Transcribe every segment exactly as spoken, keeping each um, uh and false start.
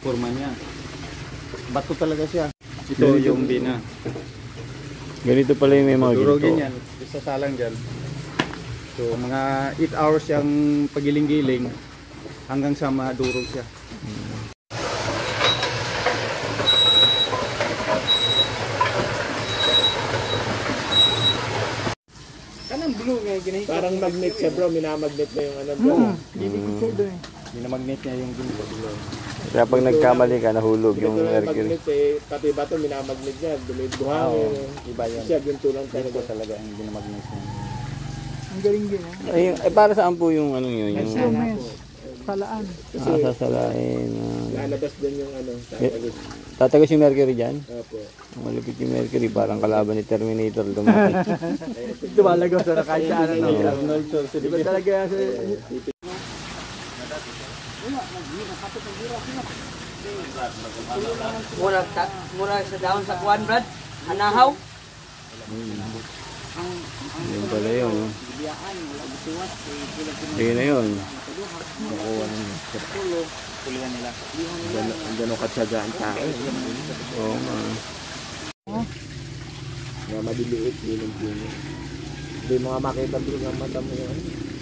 Forma niya. Bato talaga siya. Ito ganito yung bina. Ganito pala yung may mga ginto. Durugin yan. Isasalang dyan. So mga eight hours yung pagiling-giling hanggang sa madurog siya. Hmm. Kanang blue nga ginahit. Parang magnet siya bro, minamagnet na yung ano bro. Hmm. Hmm. Minamagnet niya yung ginto. Kaya pag nagkamali ka, nahulog yung mercury. Magnet eh, pati ba ito minamagnet niya, buhangin. Oh, iba yan. Siya ginto lang talaga. Ginto talaga ang ginamagnet niya. Ang galing din eh. Ay, ay para saan po yung ano yun? Yung salaan. Ah, sasalain. Uh, lalabas din yung ano, tatagos. Tatagos yung mercury dyan? Opo. Malupit yung mercury, parang kalaban ni Terminator lumaki. Lumalagaw sa nakasya. Ano no? Arnold Schwarzenegger. Diba talaga sa... Murag tak, murag sa daon sa kuan brad. Anahaw. Yun pala yun. Ayun na yun. Nakuha na yun. Pulihan nila. Ang gano'ng katsagaan tao. Oo nga. Nga madiliit, yun ang puno. Hindi mga makita bro ng mata mo yun.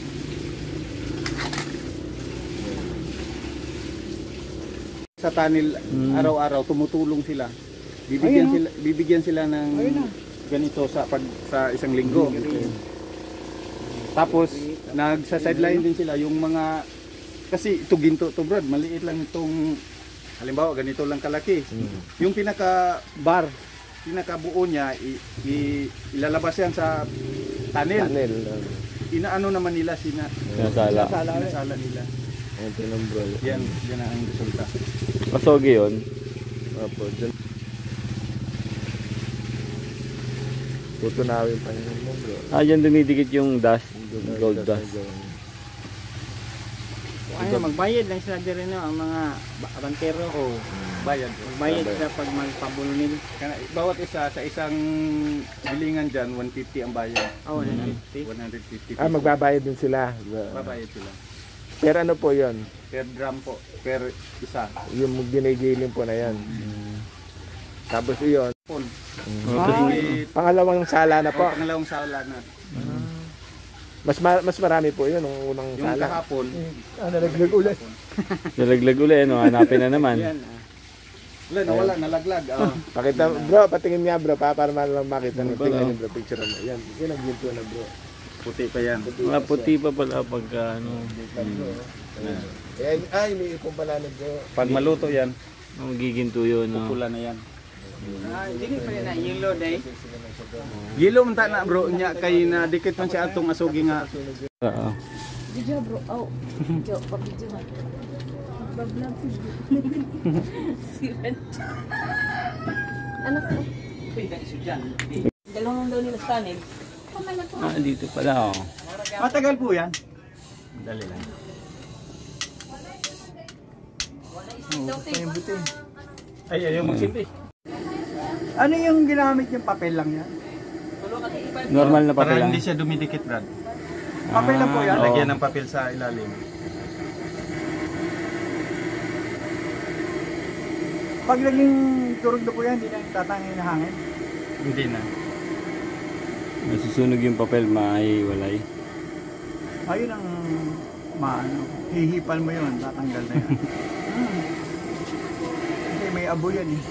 Sa tunnel, araw-araw tumutulong sila. Bibigyan sila bibigyan sila ng ganito sa pag sa isang linggo. Tapos nagsa-sideline din sila yung mga kasi ito ginto to brad, maliit lang itong halimbawa ganito lang kalaki. Yung pinaka bar, pinaka buo niya i, i, ilalabas yan sa tunnel. Tunnel. Inaano naman nila sina Sinasala. sinasala nila. Ayan tinumbro. Yan, yan ang resulta. Masogi yun. Opo, dyan. Tutunawin pa yun mo bro. Ah, dyan dumidikit yung dust. Gold dust. Ay, magbayad lang sila din no, ang mga bantero o Bayad. magbayad sila pag magpabulunil. Kana bawat isa sa isang bilingan diyan one fifty ang bayad. Oh, one fifty. one fifty. Ah, magbabayad din sila. Babayad sila. Pero ano po yun? Per drum po, per isa. Yung ginigiling po na yan. Tapos yun. Pon. Ah, Pangalawang sala na po. Pangalawang sala na. Mas ma mas marami po yun nung unang Yung sala. kahapon, ah, nalaglag ulit. Nalaglag ulit, no? Hanapin na naman. yan. ah. Wala, nawala, nalaglag. Oh. Pakita, bro, patingin nga bro, pa, para lang makita Ano nyo. ba, Tingnan no? nyo bro, picture mo. Yan, yan ang ginto na bro. Puti pa yan. Mga puti pa pala pagka ano. Ay, ay, may ipong pala na bro. Pag maluto yan, Magiginto yun, no? pula na yan. Ah, hindi pa rin na yellow day. Gilo man ta na bro, nya kay na dikit man siya atong asugi nga. Oo. Video bro, oh. Video, pa-video nga. Bablog si Rancho. Anak ko. Dalawang daw nila sa tunnel. Ah, dito pala, oh. Matagal po yan. Dali lang. Ay, ayaw magsimpi. Ano yung ginamit yung papel lang yan? Normal na papel Para lang. hindi siya dumidikit, Brad. Papel lang po yan? Oo. Lagyan ng papel sa ilalim. Pag naging turog na po yan, hindi na tatangin na hangin. Hindi na. Nasusunog yung papel, maiwalay. Ayun ang maano, hihipal mo yun, tatanggal na yan. hmm. Kasi may abo yan eh.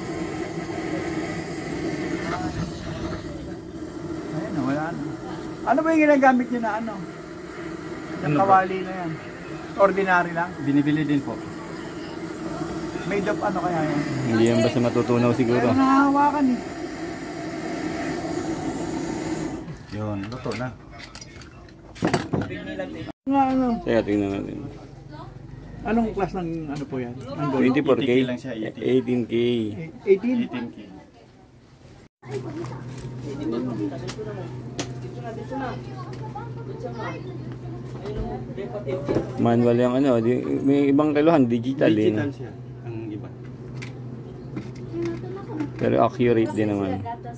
Ayun na, wala na. Ano ba yung ginagamit nyo na ano? Yung Ano ba? kawali na yan. Ordinary lang. Binibili din po. Made of ano kaya yan? Hindi yan basta matutunaw siguro. Pero nahahawakan eh. Yun, luto na. Nga ano? Kaya tingnan natin. Anong class ng ano po yan? Ang gold? twenty-four K? eighty K lang siya, eighty. eighteen K. eighteen? eighteen K. Manual yung ano, di, may ibang kiluhan, digital, eh. Digital no? siya. Ang iba. Pero accurate din naman.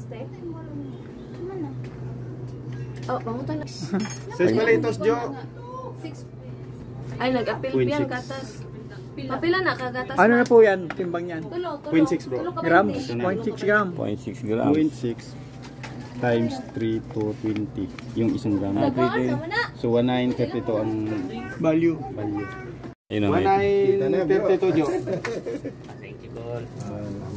Oh, pangutan na. Ses palitos, Jo. Ay, nag-apil Point piyan six. katas. Mapila na kagatas Ano na po yan, timbang yan? Tulo, tulo. zero point six bro. Tulo ka Grams, bainte. zero point six gram. zero point six grams. zero point six times three to twenty yung isang gram. Lagaan naman na. So one nine thirty-two ang Value. value. Ayun ang one may. nine thirty-two Jo. Thank you, Paul.